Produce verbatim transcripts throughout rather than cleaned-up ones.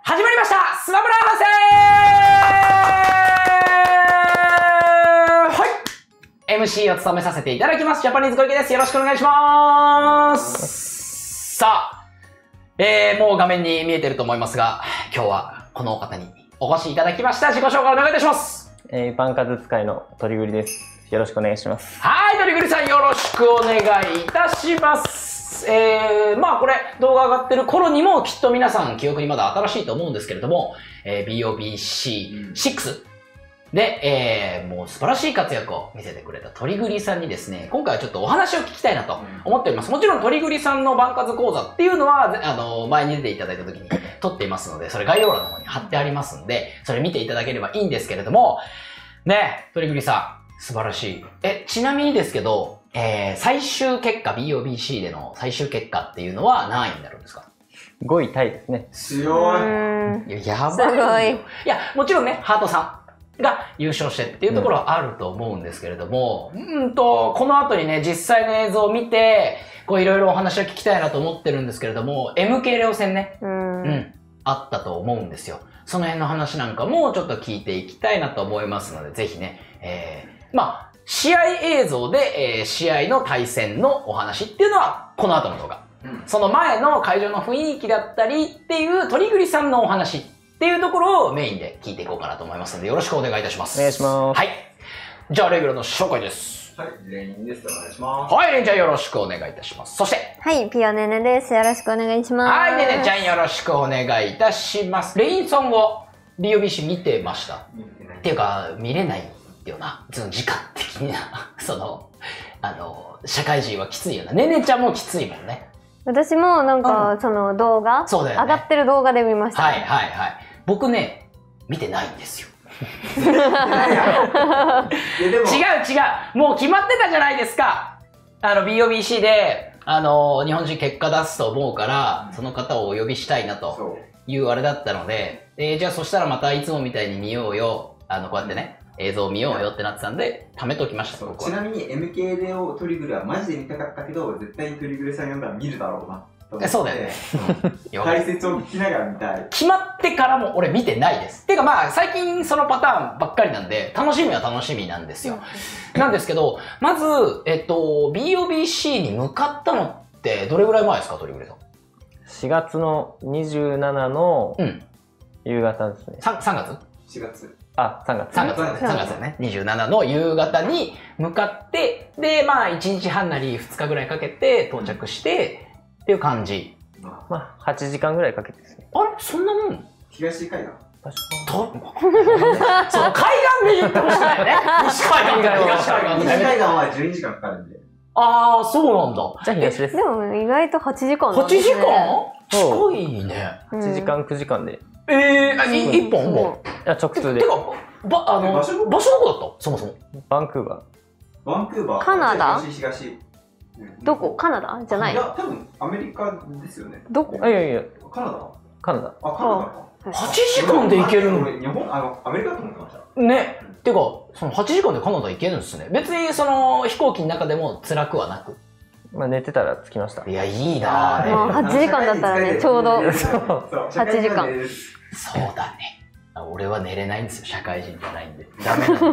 始まりましたスマブラ博士はい エムシー を務めさせていただきますジャパニーズ小池です。よろしくお願いします。さあ、えー、もう画面に見えてると思いますが、今日はこのお方にお越しいただきました。自己紹介お願いいたします。 えー、パンカズ使いの鳥栗です。よろしくお願いします。 はい、鳥栗さんよろしくお願いいたします。えー、まあこれ動画上がってる頃にもきっと皆さん記憶にまだ新しいと思うんですけれども、えー、ビーオービーシーシックス で、えー、もう素晴らしい活躍を見せてくれた鳥栗さんにですね、今回はちょっとお話を聞きたいなと思っております。もちろん鳥栗さんの番数講座っていうのは、あの、前に出ていただいた時に撮っていますので、それ概要欄の方に貼ってありますんで、それ見ていただければいいんですけれども、ね、鳥栗さん、素晴らしい。え、ちなみにですけど、えー、最終結果、ビーオービーシー での最終結果っていうのは何位になるんですか？ ごいタイですね。 強い。 いや、やばいよ。すごい。いや、もちろんね、ハートさんが優勝してっていうところはあると思うんですけれども、うん、うんと、この後にね、実際の映像を見て、こういろいろお話を聞きたいなと思ってるんですけれども、エムケー レオ戦ね、うん、うん、あったと思うんですよ。その辺の話なんかもちょっと聞いていきたいなと思いますので、ぜひね、えー、まあ、試合映像で、えー、試合の対戦のお話っていうのはこの後の動画。うん、その前の会場の雰囲気だったりっていう鳥栗さんのお話っていうところをメインで聞いていこうかなと思いますので、よろしくお願いいたします。 お願いします。 はい。じゃあレギュラーの紹介です。 はい、レインです。お願いします。 はい、レインちゃんよろしくお願いいたします。そして。 はい、ピオネネです。よろしくお願いします。 はい、ネネちゃんよろしくお願いいたします。レインさんは ビーオービーシー 見てました？見てない。っていうか、見れないような、その時間的な、その、あの、社会人はきついよな。ネネちゃんもきついもんね。 私もなんか、うん、その動画、そうだよね、上がってる動画で見ました、ね。 はいはいはい。僕ね、見てないんですよ。違う違う。もう決まってたじゃないですか。あの ビーオービーシー で、あの、日本人結果出すと思うから、その方をお呼びしたいなというあれだったので、えー、じゃあそしたらまたいつもみたいに見ようよ。あの、こうやってね、映像を見ようよってなってたんで、貯めときました。 ちなみに エムケー レオトリグルはマジで見たかったけど、絶対にトリグルさん呼んだら見るだろうな。 そうだよね。 解説を聞きながら見たい。 決まってからも俺見てないです。てかまあ最近そのパターンばっかりなんで、楽しみは楽しみなんですよ。なんですけど、まず、えっと、ビーオービーシー に向かったのってどれぐらい前ですか、トリグルさん。 しがつのにじゅうしちの夕方ですね。 うん、さんがつ ?しがつ。 あ、さんがつ。 さんがつだね。さんがつだね。にじゅうしちの夕方に向かって、で、まあいちにちはんなりふつかぐらいかけて到着して、っていう感じ。 まあ、はちじかんぐらいかけてですね。 あれそんなもん？ 東海岸とその海岸で言ってほしくないよね。西海岸と東海岸。 西海岸はじゅうにじかんかかるんで。 ああ、そうなんだ。 じゃあ東です。 でも意外とはちじかんなんですね。はちじかん？近いね。 はちじかん、くじかんで。 ええー、いっぽんもいや、直通で。 てか、ば、あの、場所どこだったそもそも。 バンクーバー。バンクーバー。 カナダ？ 東、東。 どこ？カナダじゃない？ いや、多分アメリカですよね。 どこ？ いやいや、 カナダ？ カナダ。 あ、カナダか。 はちじかんで行けるの？ 日本、あの、アメリカと思ってました。 ね。てか、そのはちじかんでカナダ行けるんですね。別にその飛行機の中でも辛くはなく。 まあ寝てたら着きました。 いや、いいなぁ。 もうはちじかんだったらね、ちょうど。はちじかん。 そうだね。俺は寝れないんですよ、社会人じゃないんで。ダメなんです。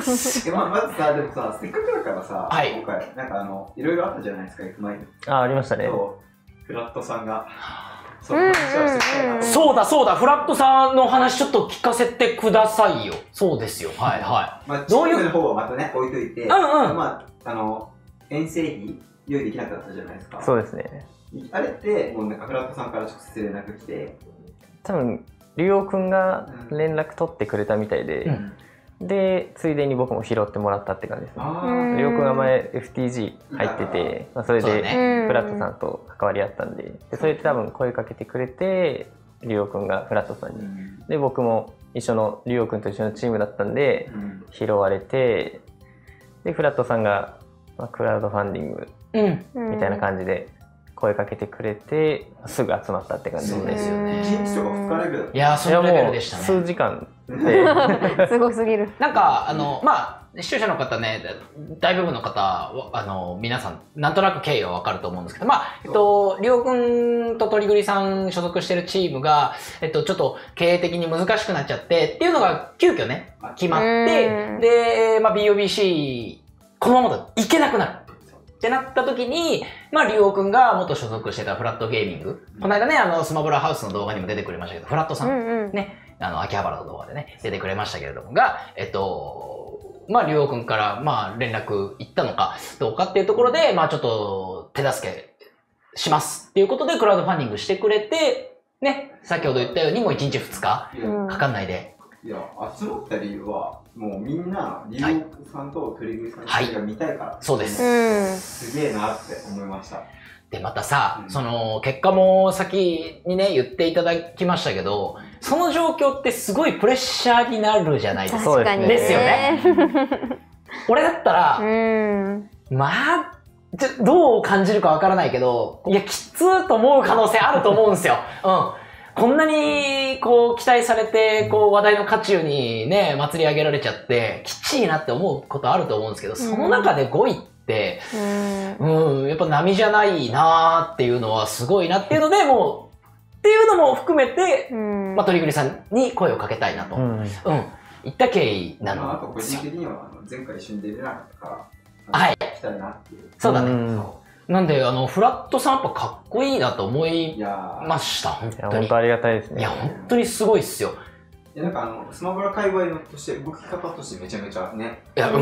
まあ、まずさ、でもさ、せっかくだからさ、 はい、 今回、なんかあの、いろいろあったじゃないですか、行く前に。 あ、ありましたね。 そう。フラットさんが。そう話をしてきたな。 そうだそうだ、フラットさんの話ちょっと聞かせてくださいよ。そうですよ、はいはい。 まあ、どういうの方はまたね、置いといて、うんうん。まあ、あの、遠征費、用意できなかったじゃないですか。 そうですね。 あれって、もうなんかフラットさんから直接連絡来て、 多分、竜王くんが連絡取ってくれたみたいで、うん、で、ついでに僕も拾ってもらったって感じですね。竜王くんが前 エフティージー 入ってて、まあ、それでフラットさんと関わり合ったんで、でそれで多分声かけてくれて、竜王くんがフラットさんに。うん、で、僕も一緒の、竜王くんと一緒のチームだったんで、うん、拾われて、で、フラットさんが、まあ、クラウドファンディングみたいな感じで、 声かけてくれてすぐ集まったって感じで。 そうですよね。 いちにちとかふつかレベル。 いやそのレベルでしたね。 数時間ですごすぎる。 なんかあのまあ視聴者の方ね、大部分の方あの皆さんなんとなく経緯はわかると思うんですけど、まあえっとりょうくんと鳥栗さん所属してるチームがえっとちょっと経営的に難しくなっちゃってっていうのが急遽ね決まって、でまあ ビーオービーシー このままだといけなくなる。ってなった時に、まあ、りょうくんが元所属してたフラットゲーミング。この間ね、あの、スマブラハウスの動画にも出てくれましたけど、フラットさん、うんうん、ね、あの、秋葉原の動画でね、出てくれましたけれども、が、えっと、まあ、りょうくんから、まあ、連絡行ったのか、どうかっていうところで、まあ、ちょっと、手助けしますっていうことで、クラウドファンディングしてくれて、ね、先ほど言ったように、もういちにちふつかかかんないで。 いや、集まった理由は、もうみんな、りょうさんと鳥栗さんが見たいから、はい、 そうです。 すげえなって思いました。 で、またさ、うん、その、結果も先にね、言っていただきましたけど、その状況ってすごいプレッシャーになるじゃないですか。 確かにね。 ですよね。俺だったら、うん、まあ、どう感じるかわからないけど、いや、きつーと思う可能性あると思うんですよ。うん。こんなに、こう、期待されて、こう、話題の渦中にね、祭り上げられちゃって、きっちいなって思うことあると思うんですけど、その中でごいって、うん、うん、やっぱ波じゃないなーっていうのはすごいなっていうので、もう、っていうのも含めて、まあ、鳥栗さんに声をかけたいなと、うん、うん、いった経緯なの。 あと、個人的には、前回一緒に出れなかったから、はい。聞きたいなっていう。 そうだね。うんなんで、あの、フラットさんやっぱかっこいいなと思いました。本当に。 本当ありがたいですね。 いや、本当にすごいっすよ。 いや、なんかあの、スマブラ界隈のとして、動き方としてめちゃめちゃね、いや、うん。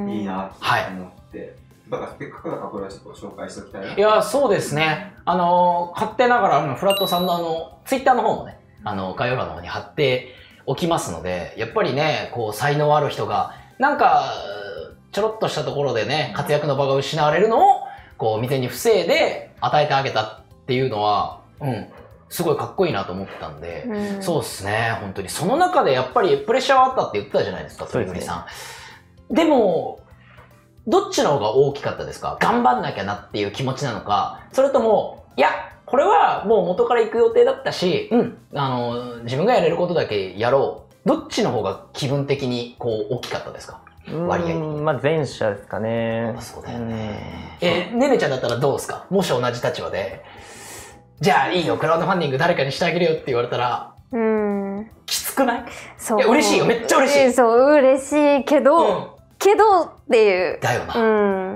いい、いいなって思って。はい、だから、せっかくだからこれはちょっと紹介しておきたいな。 いや、そうですね。あの、勝手ながら、フラットさんのあの、ツイッターの方もね、あの、概要欄の方に貼っておきますので、やっぱりね、こう、才能ある人が、なんか、ちょろっとしたところでね、活躍の場が失われるのを、こう、未然に防いで与えてあげたっていうのは、うん、すごいかっこいいなと思ったんで、うん、そうですね、本当に。その中でやっぱりプレッシャーはあったって言ってたじゃないですか、鳥栗さん。でも、どっちの方が大きかったですか？頑張んなきゃなっていう気持ちなのか、それとも、いや、これはもう元から行く予定だったし、うん、あの、自分がやれることだけやろう。どっちの方が気分的にこう大きかったですか？割合。 まあ前者ですかね。 そうだよね。え、ねねちゃんだったらどうですか？もし同じ立場で、じゃあいいよ、クラウドファンディング誰かにしてあげるよって言われたら、うん、きつくない？そう。いや、嬉しいよ、めっちゃ嬉しい。 そう、嬉しいけど、うん、けどっていう。 だよな。 うん、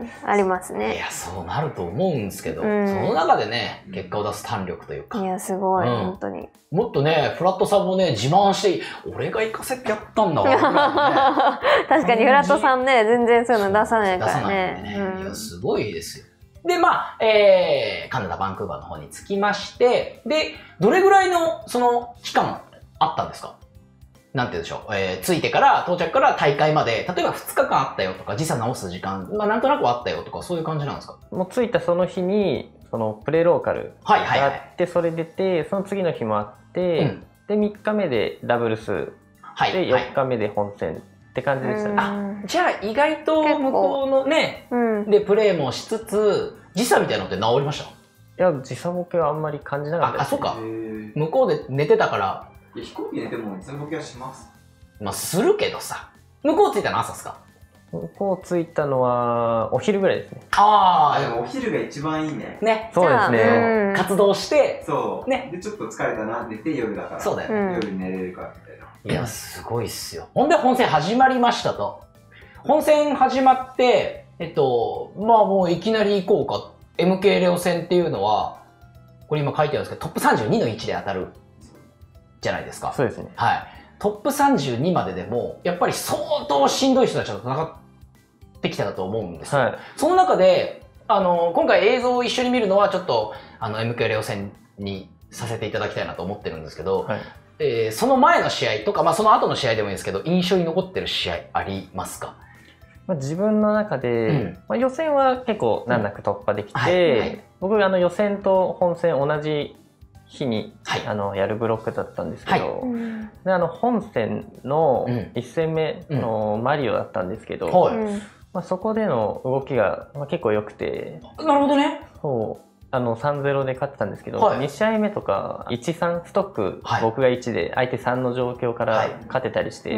ありますね。 いや、そうなると思うんですけど、うん、その中でね、結果を出す胆力というか。 いや、すごい、うん、本当に。 もっとね、フラットさんもね、自慢して、俺が行かせてやったんだわ、ね。 確かにフラットさんね、全然そういうの出さないからね。出さないんでね。 うん、いや、すごいですよ。で、まあ、えー、カナダ、バンクーバーの方に着きまして、で、どれぐらいの、その、期間あったんですか？なんて言うんでしょう。えー、着いてから、到着から大会まで、例えばふつかかんあったよとか、時差直す時間、まあ、なんとなくあったよとか、そういう感じなんですか？ もう着いたその日に、その、プレローカルがあって、はいはいはい、それ出て、その次の日もあって、うん、で、みっかめでダブルス、はい、で、よっかめで本戦って感じでしたね。 あ、じゃあ意外と向こうのね、うん、で、プレーもしつつ、時差みたいなのって治りました？ いや、時差ボケはあんまり感じなかったです、 ね。あ、あ、そうか。向こうで寝てたから、 いや飛行機寝ても時差ボケはします。 まあ、するけどさ。向こう着いたの朝っすか？ 向こう着いたのは、お昼ぐらいですね。 ああ、でもお昼が一番いいね。 ね。 そうですね。 活動して、 そう。ね。で、ちょっと疲れたな、寝て夜だから。 そうだよね。 夜寝れるか、みたいな。 いや、すごいっすよ。ほんで、本戦始まりましたと。本戦始まって、えっと、まあもういきなり行こうか。エムケー レオ戦っていうのは、これ今書いてあるんですけど、トップさんじゅうにの位置で当たるじゃないですか。 そうですね。 はい。トップさんじゅうにまででも、やっぱり相当しんどい人たちと戦ってきたと思うんですよ。はい、その中で、あの、今回映像を一緒に見るのはちょっと、あの、エムケー レオ戦にさせていただきたいなと思ってるんですけど、はい、えー、その前の試合とか、まあその後の試合でもいいんですけど、印象に残ってる試合ありますか？ まあ、自分の中で、うん、まあ、予選は結構難なく突破できて、うんはいはい、僕あの予選と本戦同じ日に、はい、あのやるブロックだったんですけど、はい、であの本戦のいち戦目のマリオだったんですけど、うんまあ、そこでの動きが、まあ、結構良くて。 なるほどね。 そうあのさんたいゼロで勝ってたんですけど、はい、に試合目とかいちたいさんストック、はい、僕がいちで相手さんの状況から勝てたりして、はい、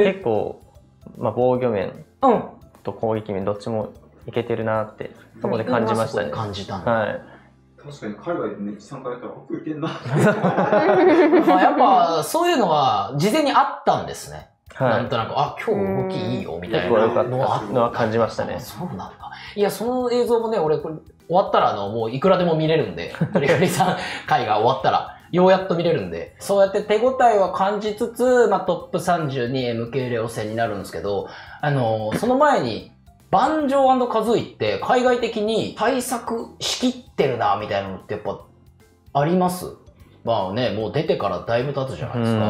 結構、まあ、防御面と攻撃面どっちもいけてるなってそこで感じましたね。 感じたんだ。 はい。確かに海外でね、いち、さんかいやったら奥いけんな。 まあやっぱそういうのは事前にあったんですね。はい、なんとなく、あ、今日動きいいよみたいなのは感じましたね。 そうなんだ。いや、その映像もね、俺これ終わったらあの、もういくらでも見れるんで、トリガリさん回が終わったら、ようやっと見れるんで、そうやって手応えは感じつつ、まあトップさんじゅうに エムケー レオ戦になるんですけど、あの、その前に、バンジョー&カズイって海外的に対策しきってるな、みたいなのってやっぱあります？まあね、もう出てからだいぶ経つじゃないですか。うん。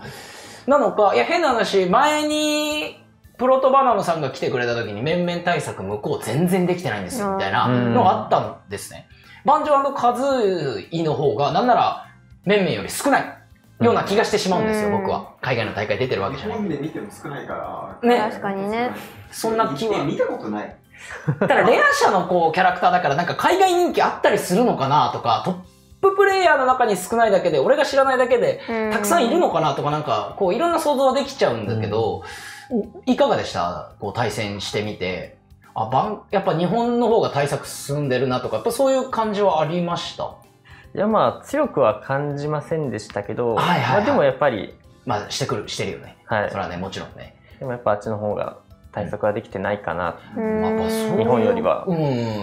なのか、いや変な話、前に、プロトバナナさんが来てくれた時に面々対策向こう全然できてないんですよ、みたいなのがあったんですね。バンジョー&カズイの方が、なんなら、面々より少ないような気がしてしまうんですよ、僕は。海外の大会出てるわけじゃない。 日本で見ても少ないから。 ね。確かにね。 そんな気は。 見たことない。 ただ、レア社のこう、キャラクターだから、なんか海外人気あったりするのかなとか、トッププレイヤーの中に少ないだけで、俺が知らないだけで、たくさんいるのかなとか、なんか、こう、いろんな想像はできちゃうんだけど、いかがでした？こう、対戦してみて。あ、ばん、やっぱ日本の方が対策進んでるなとか、やっぱそういう感じはありました？ いや、まあ、強くは感じませんでしたけど、はいはいはい、まあでもやっぱり。 まあ、してくる、してるよね。はい。それはね、もちろんね。 でもやっぱあっちの方が対策はできてないかな。 うん、まあ、そう。 日本よりは。 うん、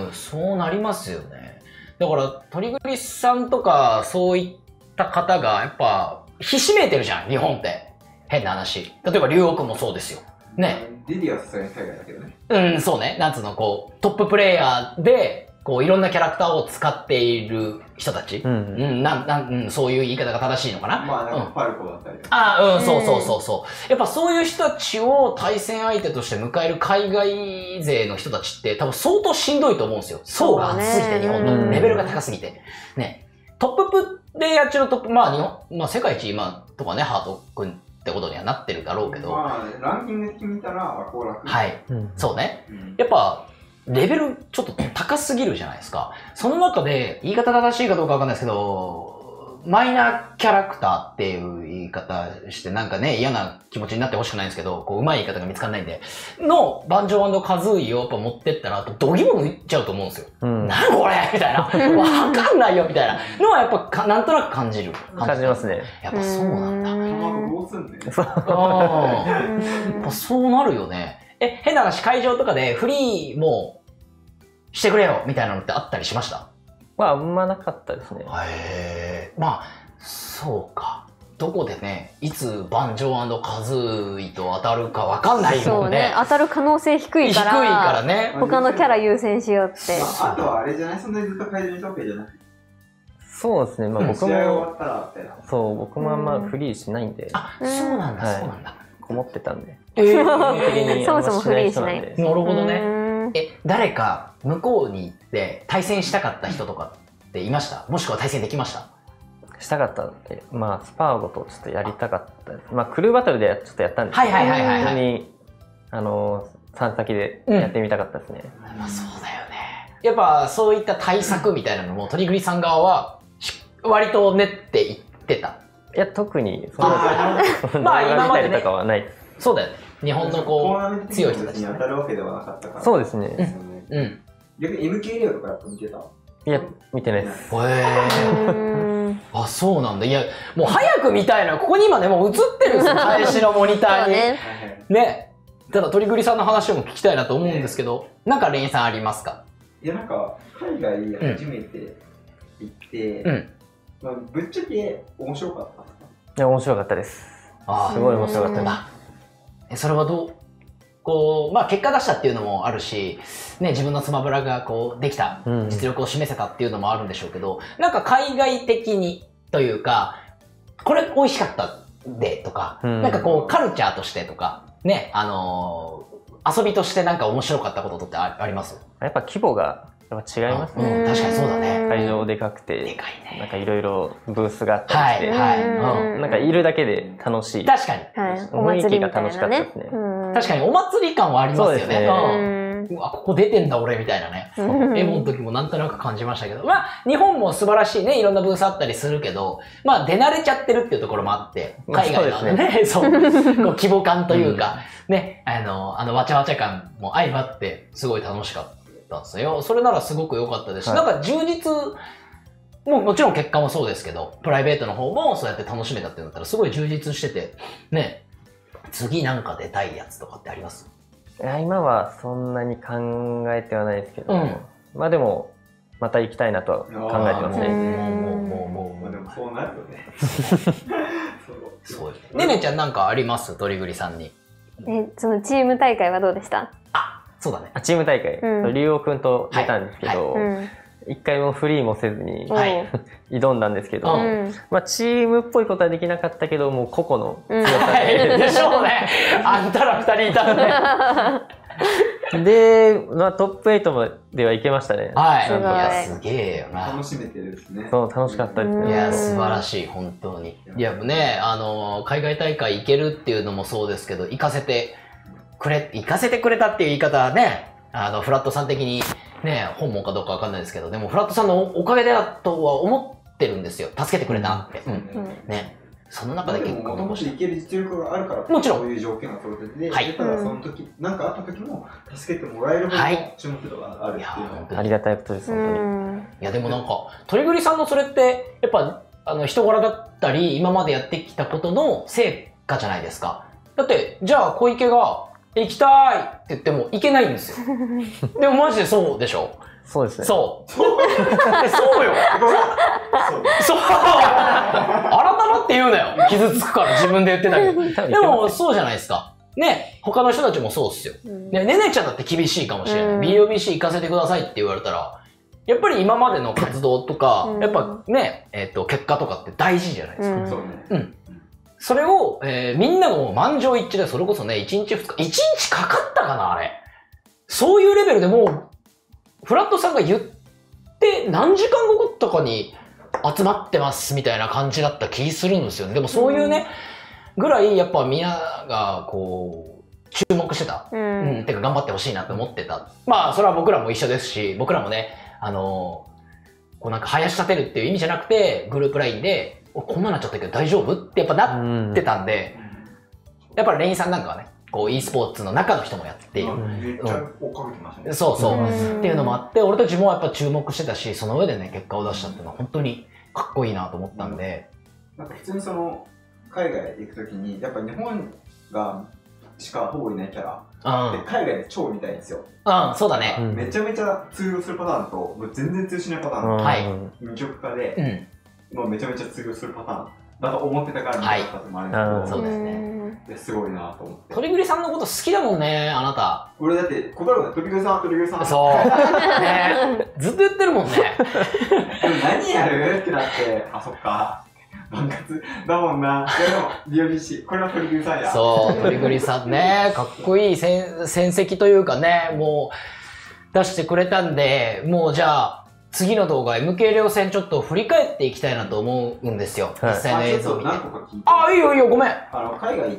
そうなりますよね。だから、鳥栗さんとか、そういった方が、やっぱ、ひしめいてるじゃん、日本って。変な話。例えば、竜王くんもそうですよ。ね。 ディディはさすがに海外だけどね。 うん、そうね。なんつうの、こう、トッププレイヤーで、こう、いろんなキャラクターを使っている人たち。うん、うん、なん、なん、うん、そういう言い方が正しいのかな。 まあ、なんかパルコだったりとか。 ああ、うん、そうそうそうそう。やっぱそういう人たちを対戦相手として迎える海外勢の人たちって多分相当しんどいと思うんですよ。層が厚すぎて、日本のレベルが高すぎて。ね。トッププレイヤー中のトップ、まあ日本、まあ世界一今とかね、ハート君ってことにはなってるだろうけど。 まあ、ランキングで見たら、アコーラク。 はい。うん、そうね。うん、やっぱ、レベルちょっと高すぎるじゃないですか。その中で、言い方正しいかどうかわかんないですけど、マイナーキャラクターっていう言い方して、なんかね、嫌な気持ちになってほしくないんですけど、こう、うまい言い方が見つかんないんで、の、バンジョー&カズイをやっぱ持ってったら、ドギモ抜いちゃうと思うんですよ。うん、なんこれみたいな。わかんないよみたいなのはやっぱか、なんとなく感じる。 感じますね。 やっぱそうなんだ。 卵どうすんねん。 やっぱそうなるよね。え、変な話、会場とかでフリーもしてくれよみたいなのってあったりしました？ まあ、あんまなかったですね。 へー。まあ、そうか。どこでね、いつバンジョー&カズイと当たるかわかんないもんね。 そうね。当たる可能性低いから。 低いからね。 他のキャラ優先しようって。 まあ、あとはあれじゃない？そんなにずっと会場にいたわけじゃない？ そうですね。まあ僕も、 試合終わったらみたいな。 そう、僕もあんまフリーしないんで。 あ、そうなんだ、そうなんだ。 こもってたんで。 えー、 そもそもフリーしない。 なるほどね。え、誰か向こうに行って対戦したかった人とかっていました？もしくは対戦できました？ したかったって、まあスパーゴとちょっとやりたかったです。まあクルーバトルでちょっとやったんですけど、 はいはいはいはい、はい。 本当に、あの、さん先でやってみたかったですね。 うん、まあそうだよね。やっぱそういった対策みたいなのも鳥栗さん側は割と練っていってた？ いや、特にそんなまあ今までね。 とかはない。 そうだよね。日本のこう強い人たちに当たるわけではなかったから。 そうですね。 うん。 逆に エムケー レオとかやっぱ見てた？ いや、見てないです。 へー。あ、そうなんだ。いや、もう早く見たいな。ここに今ね、もう映ってるんですよ。返しのモニターに。ね。ね。ただ、鳥栗さんの話も聞きたいなと思うんですけど、なんかレインさんありますか？ いや、なんか、海外初めて行って、うん。まあ、ぶっちゃけ面白かったですか？ いや、面白かったです。ああ、すごい面白かったな。 それはどうこう、まあ結果出したっていうのもあるし、ね、自分のスマブラがこうできた、実力を示せたっていうのもあるんでしょうけど、うん、なんか海外的にというか、これ美味しかったでとか、うん、なんかこうカルチャーとしてとか、ね、あのー、遊びとしてなんか面白かったことってあります？ やっぱ規模がやっぱ違いますね。 うん、確かにそうだね。 会場でかくて、 でかいね。 なんかいろいろブースがあったりして、 はいはい、 うん、なんかいるだけで楽しい。 確かに。 はい、雰囲気が楽しかったですね。 確かにお祭り感はありますよね。 うわ、ここ出てんだ俺みたいなね。エモの時もなんとなく感じましたけど。まあ、日本も素晴らしいね、いろんなブースあったりするけど、まあ、出慣れちゃってるっていうところもあって、海外のね、そう、こう規模感というか、ね、あの、あの、わちゃわちゃ感も相まって、すごい楽しかったんですよ。それならすごく良かったですし、なんか充実、もうもちろん結果もそうですけど、プライベートの方もそうやって楽しめたってなったらすごい充実してて、ね、次なんか出たいやつとかってあります？ いや、今はそんなに考えてはないですけど、うん、まあでも、また行きたいなとは考えてますね。 もう、もう、もう、もう、もう、でもそうなるよね。 すごい。ねねちゃんなんかあります？鳥栗さんに。 え、そのチーム大会はどうでした？ あ、そうだね。 あ、チーム大会。うん、竜王くんと出たんですけど、はいはい、一回もフリーもせずに、はい、挑んだんですけど、うん、まあチームっぽいことはできなかったけど、もう個々の姿で、うん、でしょうね。あんたら二人いたのね。で、まあトップエイトまではいけましたね。 はい。いや、すげえよな。 楽しめてるですね。 そう、楽しかったですね。 いや、素晴らしい、本当に。いや、ね、あの、海外大会行けるっていうのもそうですけど、行かせてくれ、行かせてくれたっていう言い方はね、あの、フラットさん的に、ね、本望かどうかわかんないですけど、でもフラットさんのおかげだとは思ってるんですよ。助けてくれたなって。うん。ね。その中で結構もともといける実力があるから、 もちろんそういう条件が取れてて、はい、ただその時、何かあった時も助けてもらえるほどの注目度があるっていうのは、 ありがたいことです、本当に。 いや、でもなんか、鳥栗さんのそれって、やっぱ、あの、人柄だったり、今までやってきたことの成果じゃないですか。だって、じゃあ小池が、行きたいって言っても行けないんですよ。でもマジでそうでしょ？ そうですね。 そう。そうよ。そう。改まって言うなよ。傷つくから自分で言ってたけど。でもそうじゃないですか。ね。他の人たちもそうっすよ。ねねねちゃんだって厳しいかもしれない。ビーオービーシー 行かせてくださいって言われたら、やっぱり今までの活動とか、やっぱね、えっと、結果とかって大事じゃないですか。 そうね。 うん。それを、えー、みんながもう満場一致で、それこそね、いちにちふつか、いちにちかかったかな、あれ。そういうレベルでもう、フラットさんが言って何時間後とかに集まってますみたいな感じだった気するんですよね。でもそういうね、うん、ぐらいやっぱみんながこう、注目してた。うん。うん、てか頑張ってほしいなって思ってた。まあ、それは僕らも一緒ですし、僕らもね、あのー、こうなんか林立てるっていう意味じゃなくて、グループラインで、こんなになっちゃったけど大丈夫ってやっぱなってたんで、やっぱりレインさんなんかはね、こう e スポーツの中の人もやって、 めっちゃ追っかけてましたね。 そうそう。っていうのもあって、俺たちもやっぱ注目してたし、その上でね、結果を出したっていうのは本当にかっこいいなと思ったんで。 なんか普通にその、海外行くときに、やっぱ日本がしかほぼいないキャラ、で海外で超見たいんですよ。 うん、そうだね。 めちゃめちゃ通用するパターンと、全然通用しないパターン。はい。二極化で、うんまあめちゃめちゃ通用するパターンだと思ってたから見たかったってもあるんですけど、そうですね。ですごいなと思って。 鳥栗さんのこと好きだもんね、あなた。 俺だって、心が鳥栗さん、鳥栗さん。 そう。ねずっと言ってるもんね。 何やるってなって、あ、そっか。万活だもんな。いやでも、ビオビーシー。これは鳥栗さんや。 そう、鳥栗さんね。かっこいい戦戦績というかね、もう出してくれたんで、もうじゃあ、次の動画、エムケー 稜線ちょっと振り返っていきたいなと思うんですよ。はい、実際の映像を見て。あ、いいよいいよ、ごめん。 あの、海外行って、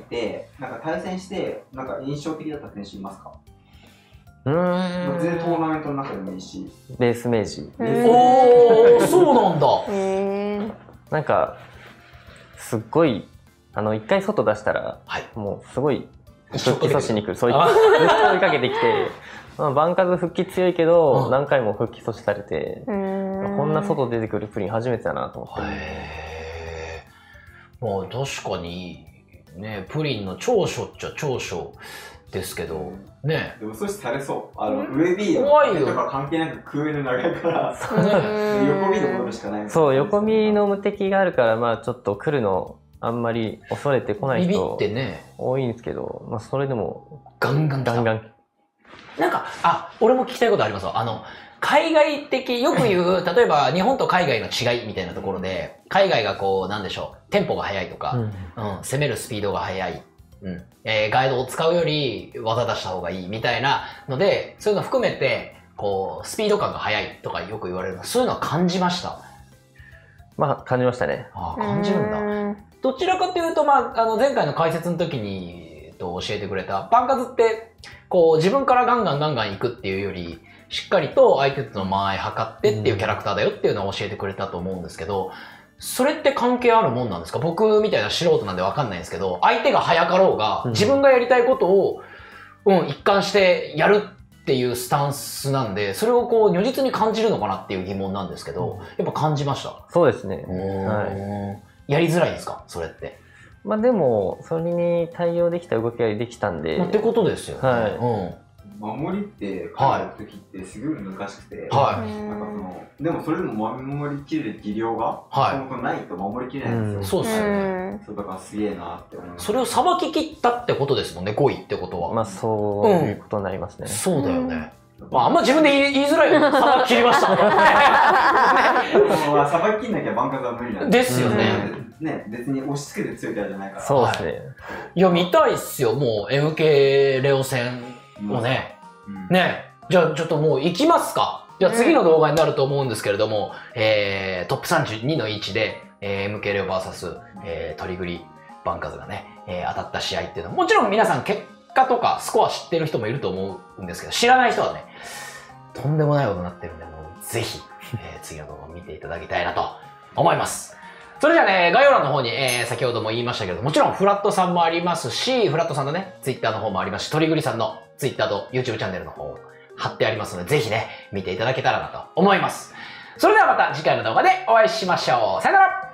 なんか対戦して、なんか印象的だった選手いますか？うーん。全然トーナメントの中でもいいし。 レース明治。 おー、そうなんだ。 なんか、すっごい、あの、一回外出したら、はい、もうすごい、復帰阻止に来る。そういった、ずっと追いかけてきて、まあ、バンカズ復帰強いけど、何回も復帰阻止されて、こんな外出てくるプリン初めてだなと思って。 へー。まあ確かに、ね、プリンの長所っちゃ長所ですけど、ね。 でも阻止されそう。あの、上 B のとか関係なく空上の長いから、横 B で戻るしかない。 そう、横 B の無敵があるから、まあちょっと来るの、あんまり恐れてこない人多いんですけど、まあそれでも、 ガンガンガンガン。 なんか、あ、俺も聞きたいことありますわ。あの、海外的、よく言う、例えば日本と海外の違いみたいなところで、海外がこう、なんでしょう、テンポが速いとか、うん、うん、攻めるスピードが速い、うん、えー、ガイドを使うより技出した方がいいみたいなので、そういうの含めて、こう、スピード感が速いとかよく言われるの、そういうのは感じました。 まあ、感じましたね。 ああ、感じるんだ。どちらかというと、まあ、あの、前回の解説の時に、と教えてくれた、バンカズって、 こう自分からガンガンガンガン行くっていうより、しっかりと相手との間合い測ってっていうキャラクターだよっていうのを教えてくれたと思うんですけど、それって関係あるもんなんですか？僕みたいな素人なんでわかんないんですけど、相手が早かろうが、自分がやりたいことを、うん、一貫してやるっていうスタンスなんで、それをこう如実に感じるのかなっていう疑問なんですけど、やっぱ感じました？ そうですね。はい。やりづらいですか？それって。 まあでも、それに対応できた動きができたんで。 ってことですよね。はい。うん。 守りって帰る時ってすごい難しくて、はい、なんかそのでもそれでも守りきれる技量が本当ないと守りきれないんですよ。 そうですよね。 そうだからすげえなって思います。 それをさばききったってことですもんね、ごいってことは。 まあそういうことになりますね。 そうだよね。まああんま自分で言いづらいよ。さばききりました。 さばききんなきゃバンカーは無理なんですよね。 ね、別に押し付けて強いキャラじゃないから。 そうですね。 いや見たいっすよ、もう エムケー レオ戦をね。ね、じゃあちょっともう行きますか。じゃあ次の動画になると思うんですけれども、うん、えー、トップさんじゅうにの位置で、えー、エムケー レオ ブイエス、えー、トリグリバンカズがね、えー、当たった試合っていうのは、もちろん皆さん結果とかスコア知ってる人もいると思うんですけど、知らない人はね、とんでもないことになってるんで、もうぜひ、えー、次の動画を見ていただきたいなと思います。それじゃあね、概要欄の方に、えー、先ほども言いましたけど、もちろんフラットさんもありますし、フラットさんのね、ツイッターの方もありますし、トリグリさんのツイッターと YouTube チャンネルの方を貼ってありますので、ぜひね、見ていただけたらなと思います。それではまた次回の動画でお会いしましょう。さよなら。